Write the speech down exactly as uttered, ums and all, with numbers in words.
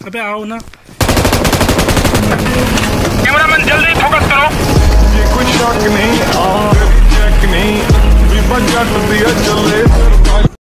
अबे आओ ना, कैमरामैन जल्दी फोकस करो। ये कोई शक नहीं, चेक नहीं, भी बचा दिया चले।